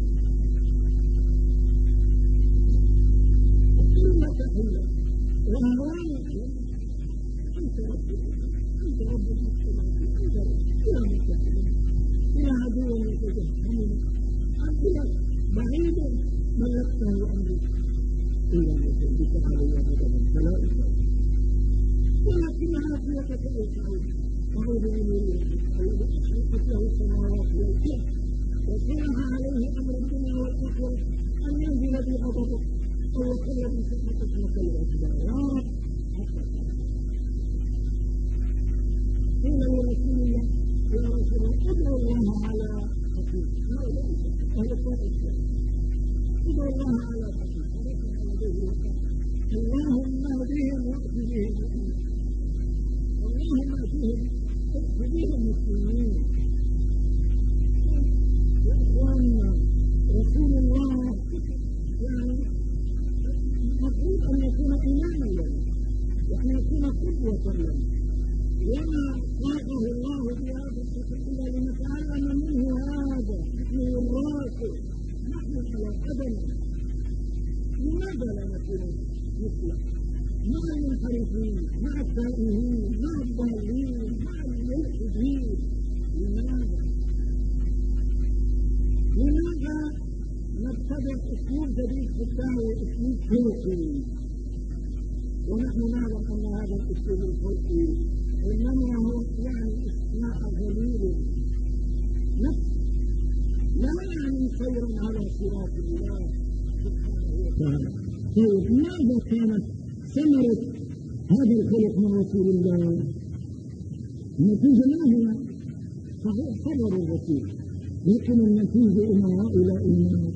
كلمة تحية وأهوان أنت ربي أنت رب المسلمين أنت ربي إلى مكان إلى عدو يتجهمون أنت بعيد ملكته أمري إلا مكان بك علي هذا فلا أفعل ولكن عافيتك أجعل أعوذ بالله الذي أشرقت له السماوات والأرض وصلح عليه أمر الدنيا والآخرة أن ينزل بغضبك ويقل بسحقك وكل الأسباب يا رب قيل لرسول الله يا رسول الله ادعو الله على خطيب أهل الطائف ادعو الله على خطيب اللهم اهدهم واقف بهم اللهم اهدهم واقف بهم المسلمين. واخواننا رسول الله يعني المفروض ان يكون اماما لنا وان يكون قدوه لنا وما خلقه الله بهذا الشكل الا لنتعلم منه هذا نحن الراكب نحن على قدمه. لماذا لا نكون مثله مع المنحرفين مع التائهين مع الضالين مع الملحدين؟ لماذا؟ لماذا نبتدع اسلوب جديد في الدعوه اسلوب خلقي ونحن نعلم ان هذا الاسلوب الخلقي انما هو يعني اصلاح غليل نفس لا يعني خيرا على صراط الله سبحانه وتعالى. طيب ماذا كانت ثمرة هذا الخلق من رسول الله؟ النتيجة ما هي؟ صحيح صبر الرسول لكن النتيجة إن هؤلاء الناس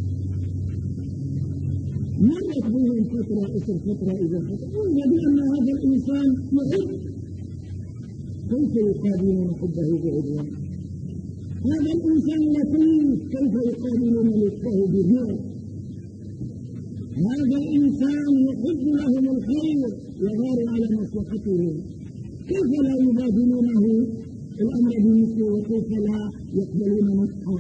مرت بهم فترة إثر فترة إذا فترة وجد بأن هذا الإنسان يحب كيف يقابلون حبه بعدوان؟ هذا الإنسان لطيف كيف يقابلون لطفه بغير؟ هذا الإنسان يحب لهم الخير وغار على مصلحتهم كيف لا يبادلونه الأمر بمثله وكيف لا يقبلون نصحه؟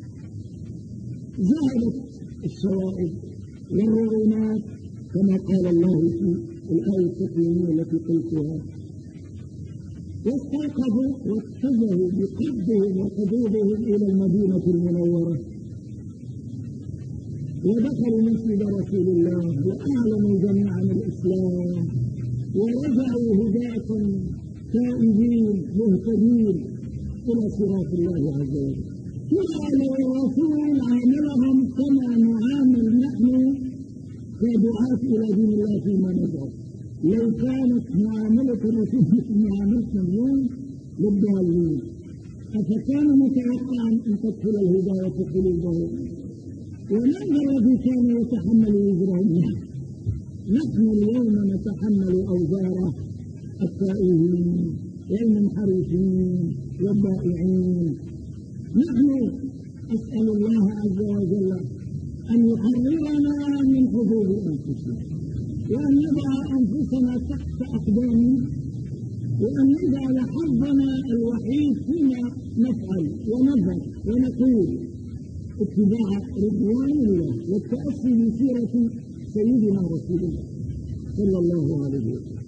ذهبت الشوائب والرغمات كما قال الله في الآية التكوينية التي قلتها واستيقظوا واتجهوا بقبضهم وقدوبهم إلى المدينة المنورة ودخلوا مسجد رسول الله وأعلنوا جميعا الإسلام ورجعوا هداة تائبين مهتدين إلى صراط الله عز وجل. لو الرسول عاملهم كما نعامل نحن كدعاة إلى دين الله فيما ندعو، لو كانت معاملة الرسول مثل معاملتنا اليوم للضالين أفكان متوقعا أن تدخل الهداية في قلوبهم؟ ومن الذي كان يتحمل وزرهم؟ نحن اليوم نتحمل أوزار التائهين والمنحرفين والضائعين. نحن أسأل الله عز وجل أن يحررنا من حدود أنفسنا، وأن نضع أنفسنا تحت أقدامنا، وأن نجعل حظنا الوحيد فيما نفعل ونظهر ونقول اتباع رضوان الله والتأسي بسيرة سيدنا رسول الله صلى الله عليه وسلم.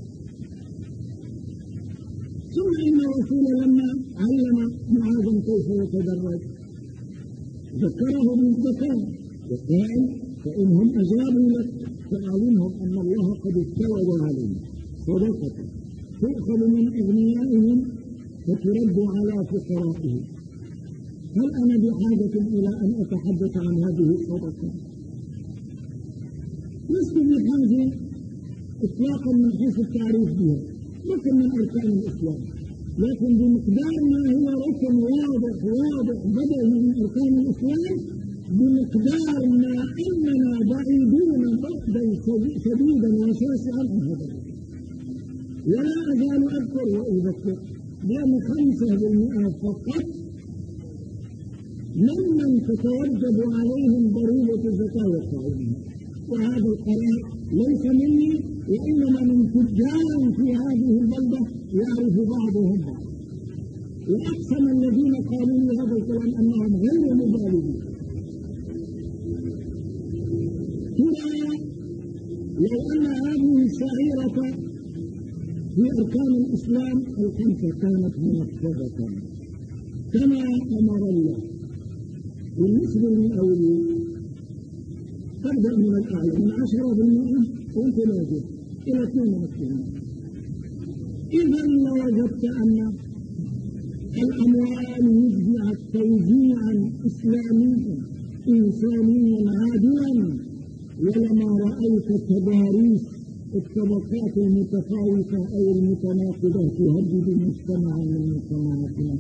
ثم إن الرسول لما علم معاذا كيف يتدرج ذكره بالزكاة وقال فإنهم أجابوا لك فأعلمهم أن الله قد استوعب عليهم صدقة تؤخذ من أغنيائهم وترد على فقرائهم. هل أنا بحاجة إلى أن أتحدث عن هذه الصدقة؟ لست بحاجة إطلاقا من حيث التعريف بها، ركن من أركان الإسلام، لكن بمقدار ما هو ركن واضح واضح بدأ من أركان الإسلام، بمقدار ما أننا بعيدون بعدا شديدا وشاسعا عن هذا. ولا أزال أذكر وأذكر بأن خمسة بالمئة فقط ممن تتوجب عليهم ضريبة الزكاة والطعام، وهذا القرار ليس مني وإنما من تجار في هذه البلدة يعرف بعضهم بعض، وأقسم الذين قالوا لي هذا الكلام أنهم غير مبالغين. ترى لو أن هذه الشعيرة في أركان الإسلام الخمسة كانت منفذة كما أمر الله بالنسبة للمئويين تبدأ من الأعلى من عشرة بالمئة وانت نازل إلى اثنين وعشرين. إذا لوجدت أن الأموال وزعت توزيعا إسلاميا إنسانيا عادلا، ولما رأيت تضاريس الطبقات المتفاوتة أو المتناقضة تهدد مجتمعا من مجتمعاتنا.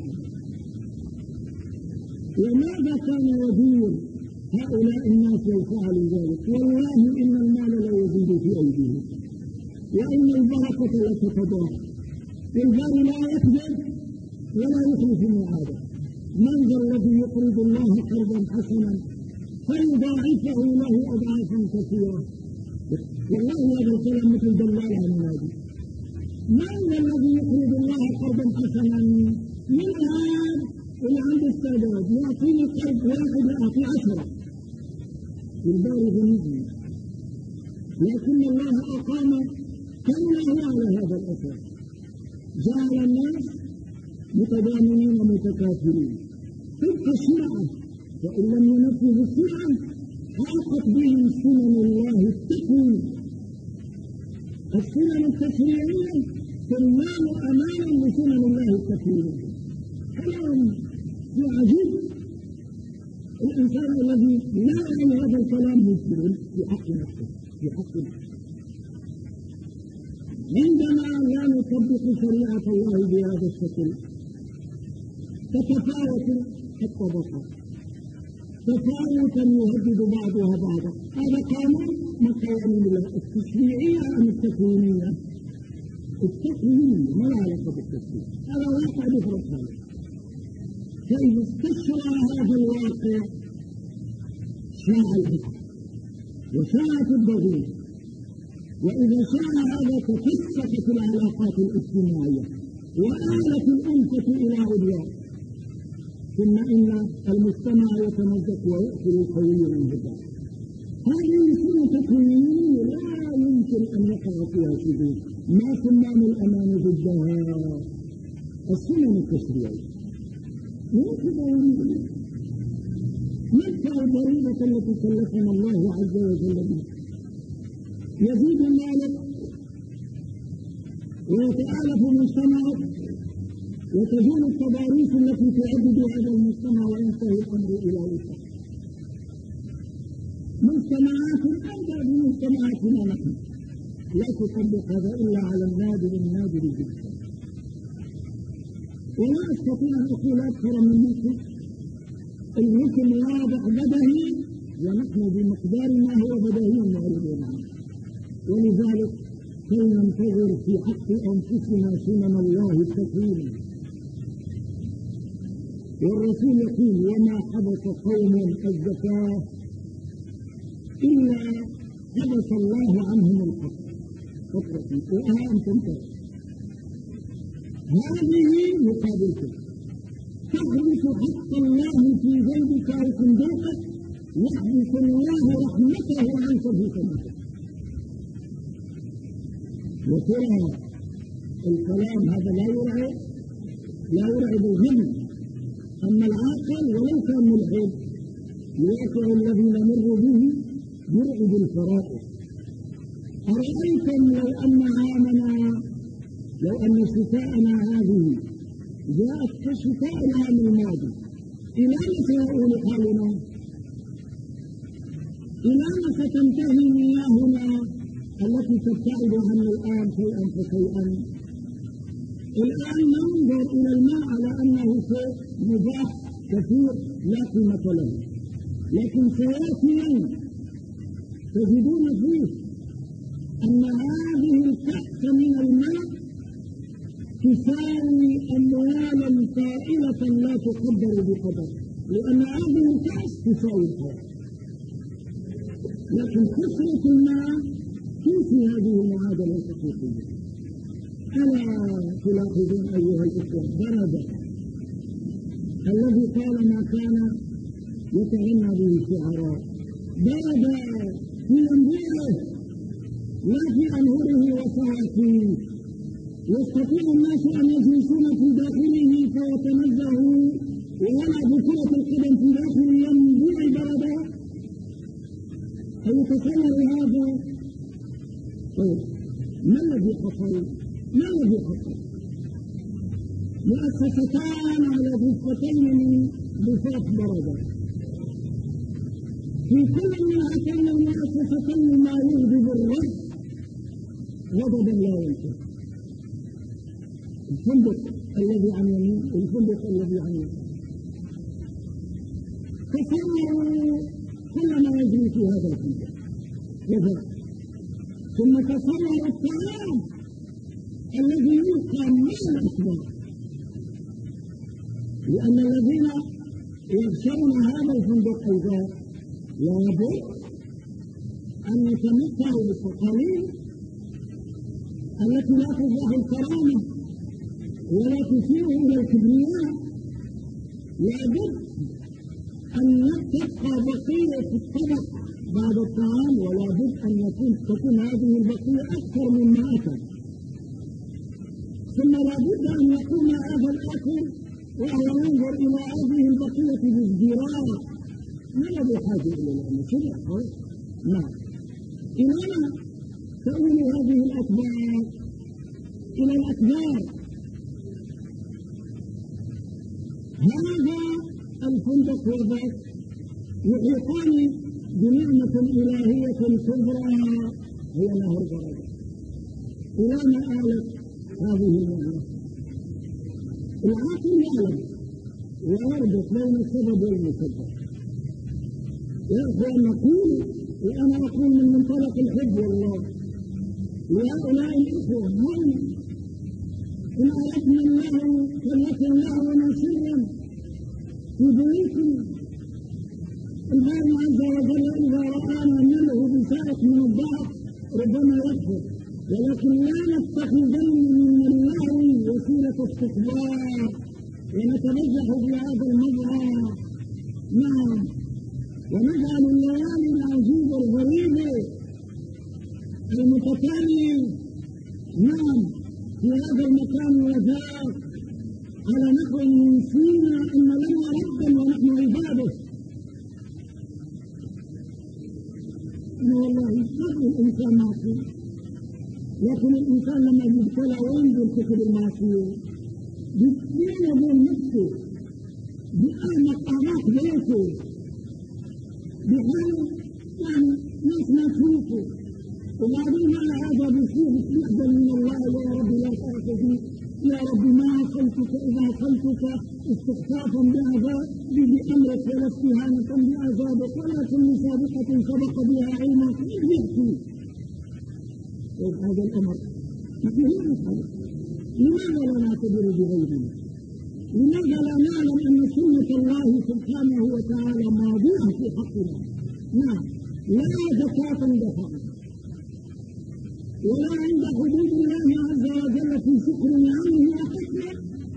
وماذا كان يدور هؤلاء الناس لو فعلوا ذلك؟ والله إن المال لا يزيد في أيديهم، وإن البركة لا تتضاعف، والجار لا يكذب ولا يخلف الميعاد. من ذا الذي يقرض الله قرضا حسنا فيضاعفه له أضعافا كثيرة؟ والله هذا الكلام مثل دلال عن النادي. من ذا الذي يقرض الله قرضا حسنا؟ من هذا اللي عند السادات يعطيني قرض واحد يعطي عشرة والباري غني، لكن الله أقام كونه على هذا الأساس، جعل الناس متضامنين متكافلين تلك الشرعة، وإن لم ينفذوا الشرعة حاقت بهم سنن الله التكوين. السنن التشريعية تنال أمانا لسنن الله التكوينية. كلام عجيب. الإنسان الذي لا يعي هذا الكلام مسلم في حق نفسه في حق نفسه. عندما لا نطبق شريعة الله بهذا الشكل تتفاوت الطبقات تفاوتا يهدد بعضها بعضا. هذا قانون من قوانين الله التشريعية أم التكوينية؟ التكوينية ما لها علاقة بالتشريع، هذا واقع بفرق هذا. فإذا استشرى هذا الواقع شاع الحكم وشاعت الضغينة، وإذا شاع هذا تفسخت العلاقات الاجتماعية وآلت الأنفة إلى عدوان، ثم إن المجتمع يتمزق ويأكل القوي من الضعيف. هذه سنة تكوينية لا يمكن أن يقع فيها شذوذ. ما صمام الأمان ضدها السنن التشريعية. ندفع الضريبة التي كلفنا الله عز وجل بها. يزيد المالك ويتآلف مجتمعك وتزول التضاريس التي تعد بهذا المجتمع وينتهي الأمر إلى وفاق. مجتمعات أبدأ بمجتمعاتنا نحن لا تطبق هذا إلا على النادر النادر جدا. ولا أستطيع أن أقول أكثر من مثل الحكم واضح بدهي ونحن بمقدار ما هو بدهي معرضون عنه. ولذلك فلننتظر في حق أنفسنا سنن الله التكريم. والرسول يقول وما حبس قوم الزكاة إلا حبس الله عنهم الحق. وأنا أنتم هذه مقابلتك تحبس حق الله في جيبك أو صندوقك يحبس الله رحمته عنك في صندوقك. وترى الكلام هذا لا يرعب لا يرعب الهم. أما العاقل ولو كان ملحد الواقع الذي نمر به يرعب الفرائض. أرأيتم لو أن عامنا لو أن شتاءنا هذه جاءت كشتاء العام الماضي إلى متى يؤول حالنا؟ إلى متى تنتهي مياهنا التي تبتعد عنا الآن شيئا فشيئا؟ الآن ننظر إلى الماء على أنه شيء مباح كثير لا قيمة له، لكن سيأتي يوم تجدون فيه أن هذه الكأس من الماء تساوي أموالا طائلة لا تقدر بقدر، لأن هذه الكأس تساوي الحياة. لكن كثرة الماء تنفي هذه المعادلة الحقيقية. ألا تلاحظون أيها الإخوة برد الذي قال ما كان يتغنى به الشعراء برد في ينبوعه لا في أنهره وسواكيه. يستطيع الناس أن يجلسون في داخله فيتنزهوا ويلعبوا كرة القدم في داخل ينبوع بردا. أيتصور هذا؟ طيب ما الذي حصل؟ ما الذي حصل؟ مؤسستان على ضفتين من ضفاف بردا. في كل من هاتين المؤسستين ما يغضب الرب غضبا لا ينتهي. الفندق الذي عن يمين الفندق الذي عن يمين تصوروا كل ما يجري في هذا الفندق وذاك. ثم تصوروا الطعام الذي يلقى مع الأسباب، لأن الذين يغشون هذا الفندق أيضا لابد أن يتمتعوا بالتقاليد التي لا تفضح الكرامة ولا تشير إلى الكبرياء. لابد أن تبقى بقية الطبق بعد الطعام، ولا بد أن يكون تكون هذه البقية أكثر مما أكل. ثم لا بد أن يكون هذا الآكل وهو ينظر إلى هذه البقية بازدراء. ما الذي حاجة إلى الأمر كذا؟ نعم. إلى ما تؤول هذه الأكبار؟ إلى الأكبار. هذا الفندق وذاك يحيطان بنعمة إلهية كبرى هي نهر بردا. إلى ما آلت هذه النعمة؟ العاقل يعلم ويربط بين السبب والمسبب. يا أخوان نقول وأنا أقول من منطلق الحب والله لهؤلاء الإخوة هم إن أردنا الله فليكن لهونا سرا في بيوتنا. الباري عز وجل إذا رآنا نله بسائق من الضعف ربما يكفر، ولكن لا نتخذن من اللهو وسيلة استكبار ونتبجح بهذا المظهر. نعم. ونجعل الليالي العجيب الغريب المتتالي نعم في هذا المكان وذاك على نحو نسينا أن لنا ربا ونحن عباده. أنا والله قبل الإنسان معصي، لكن الإنسان لما يبتلى وين بيرتكب المعصية؟ بيبتلى بين نفسه، بأعمق أعماق بيته، بحال يعني ناس ما تشوفه، وبعدين على هذا بيصير يحزن من الله: يا رب لا تأخذني، يا رب ما عصيتك إذا عصيتك استخفافا بعذاب بأمرك ولا استهانة بعذابك، ولكن لسابقة سبق بها علمك يحكي. هذا الأمر نحن لا نفعل. لماذا لا نعتبر بغيرنا؟ لماذا لا نعلم أن سنة الله سبحانه وتعالى ماضية في حقنا؟ نعم، لا زكاة دفعت، ولا عند حدود الله عز وجل في شكر نعمه وحكمه،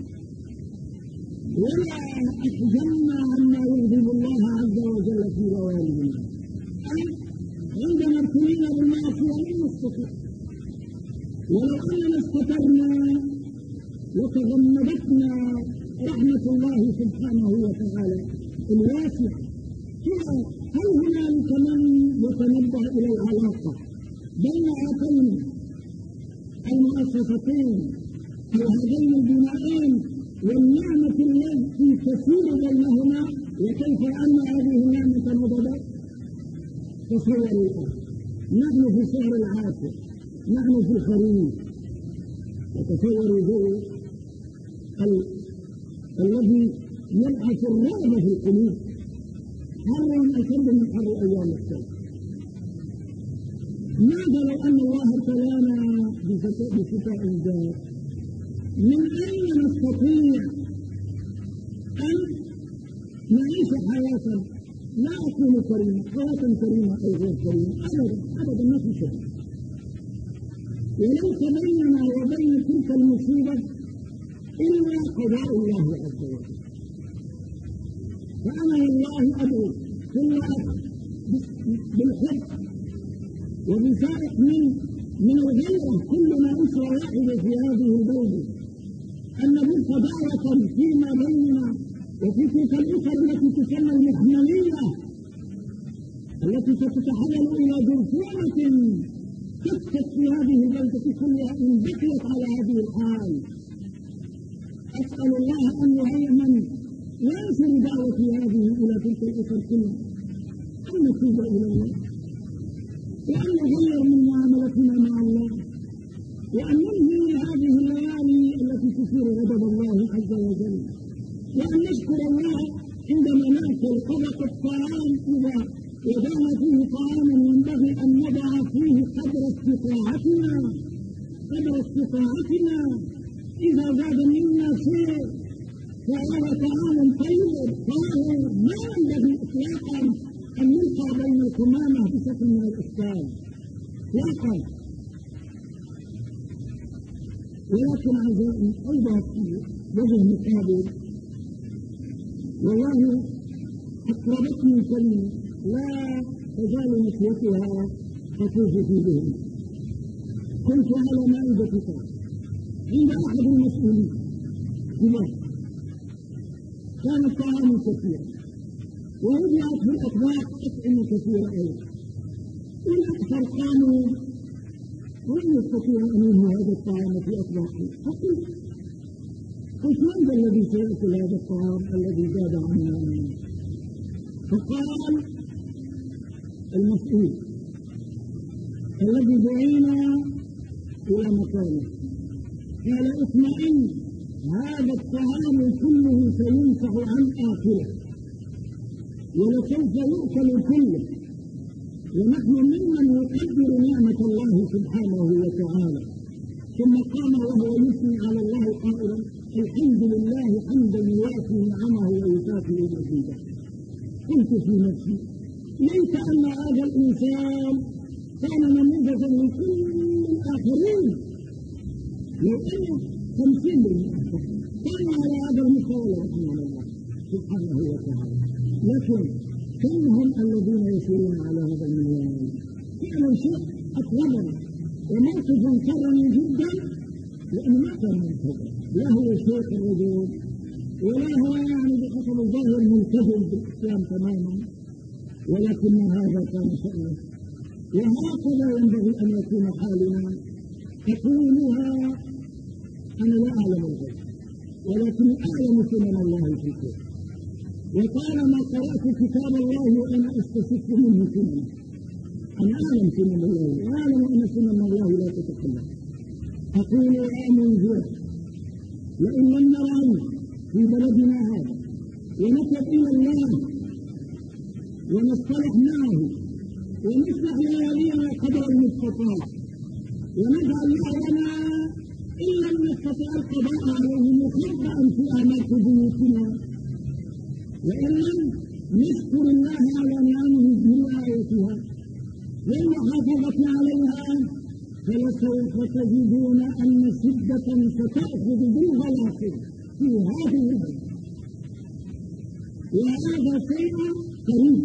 ولا أحزننا عما يغضب الله عز وجل في ظواهرنا. أي عندما ابتلينا بالمعصية لم نستطع، ولو أننا استترنا لتغمدتنا رحمة الله سبحانه وتعالى الواسعة. هل هنالك من يتنبه إلى العلاقة بين هاتين المؤسستين أو هذين البنائين والنعمة التي تسير بينهما، وكيف أن هذه النعمة نضبت؟ تصوروا الآن نحن في شهر العاشر، نحن في الخريف، وتصوروا ذو الذي يبعث الرعب في القلوب، حر أشد من حر أيام السنة. ماذا لو أن الله ابتلانا بشتاء الجار؟ من أين نستطيع أن نعيش حياة لا أكون كريمة، حياة كريمة أو غير كريمة؟ أبدا أبدا ما في شيء. وليس بيننا وبين تلك المصيبة إلا قضاء الله عز وجل. فأنا والله أدعو كل أخ بالحب وبفارق من من الغيرة، كلنا أسرة واحدة في هذه البلدة، أن نبث دعوة فيما بيننا وفي تلك الأسر التي تسمى المحملية، التي ستتحول إلى جرثومة تسكت في هذه البلدة كلها إن بقيت على هذه الحال. أسأل الله أن يهيئ من ينشر دعوتي هذه إلى تلك الأسر كلها، أن نتوب إلى الله، وأن نغير من معاملتنا مع الله، وأن ننهي هذه الليالي التي تثير غضب الله عز وجل، وأن نشكر الله عندما نأكل طبق الطعام إذا وضعنا فيه طعاما ينبغي أن نضع فيه قدر استطاعتنا قدر استطاعتنا إذا زاد منا شيء فهو طعام طيب طاهر، ما ينبغي إطلاقا أن نلقى بين الكمامة بشكل من الإفساد إطلاقا. ولكن عزائي أيضا وجه مقابل، والله أقربتني كلمة لا تزال نسوتها تطوف في ذهني. كنت على مائدة طعام عند أحد المسؤولين في مصر، كان الطعام كثيرا ووضعت في الأطباق أطعمة كثيرة أيضا، والأكثر قاموا ولم يستطيعوا أن ينهوا هذا الطعام في أطباقه. فقلت قلت من ذا الذي سيأكل هذا الطعام الذي زاد عنا؟ فقال المسؤول الذي دعينا إلى مكانه، قال اطمئن، هذا الطعام كله سينفع عن آخره ولسوف يؤكل كله، ونحن ممن يقدر نعمة الله سبحانه وتعالى. ثم قام وهو يثني على الله قائلا الحمد لله حمدا يوافي نعمه ويكافئ مزيده. قلت في نفسي ليس أن هذا الإنسان كان نموذجا لكل الآخرين، لو أن خمسين بالمئة كانوا على هذا المستوى رحمه الله سبحانه وتعالى، لكن كم هم الذين يسيرون على هذا المنوال؟ فعلا شيء أطلبنا وموقف كرني جدا، لأنه ما كان منتظر، لا هو شيخ الرجل ولا هو يعني بحسب الظاهر ملتزم بالإسلام تماما، ولكن هذا كان شأنه وهكذا ينبغي أن يكون حالنا. أقولها أنا لا أعلم الغيب، ولكن أعلم سنن الله في الكون، وطالما قرأت كتاب الله وأنا أستشف منه سنن، أنا أعلم سنن الله وأعلم أن سنن الله لا تتكلم. أقول يا منذر، لئن لم نرى في بلدنا هذا ونتب إلى الله ونصطلح معه ونصلح ليالينا قدر المستطاع، ونجعل لنا إن لم نستطع القضاء عليه مخبأ في أعماق بيوتنا، وإن لم نشكر الله على نعمه برعايتها والمحافظة عليها، فلسوف تجدون أن شدة ستأخذ بالغلاصر في هذه البلد، وهذا شيء قريب،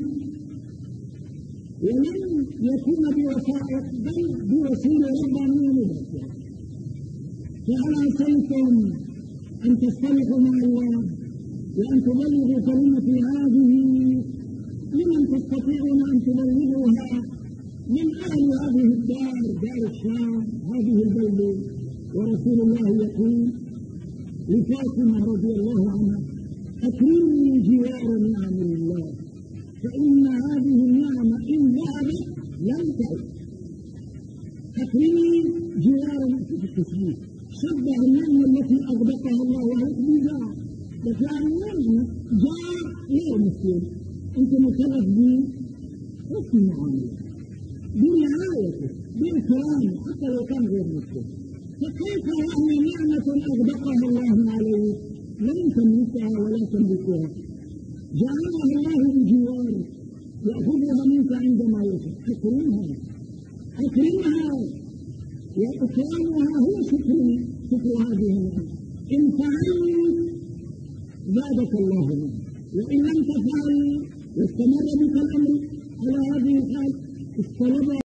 ولن يكون بوسائط بل برسول رباني مباشر. فهل عسيتم أن تصطلحوا مع الله وأن تبلغوا كلمتي هذه لمن تستطيعون أن تبلغوها من أهل هذه الدار، دار الشام، هذه البلدة؟ ورسول الله يقول لفاطمة رضي الله عنها: أكرمني جوار نعم الله، فإن هذه النعمة إن ذهبت لم تعد. أكرمني جوار في التسليم، شبه النعمة التي أغدقها الله عليك بجار، لكن جار غير مسلم، أنت مكلف بحسن معاملة، برعايته، بإكرامه، حتى لو كان غير مسلم. فكيف وهي نعمة أغدقها الله عليك لن تملكها ولا تملكها؟ جعلها الله بجواره يأخذها منك عندما يشاء. أكرمها أكرمها وإكرامها هو شكر شكر هذه النعمة. إن فعلت زادك الله منه، وإن لم تفعل واستمر بك الأمر على هذه الحال استلب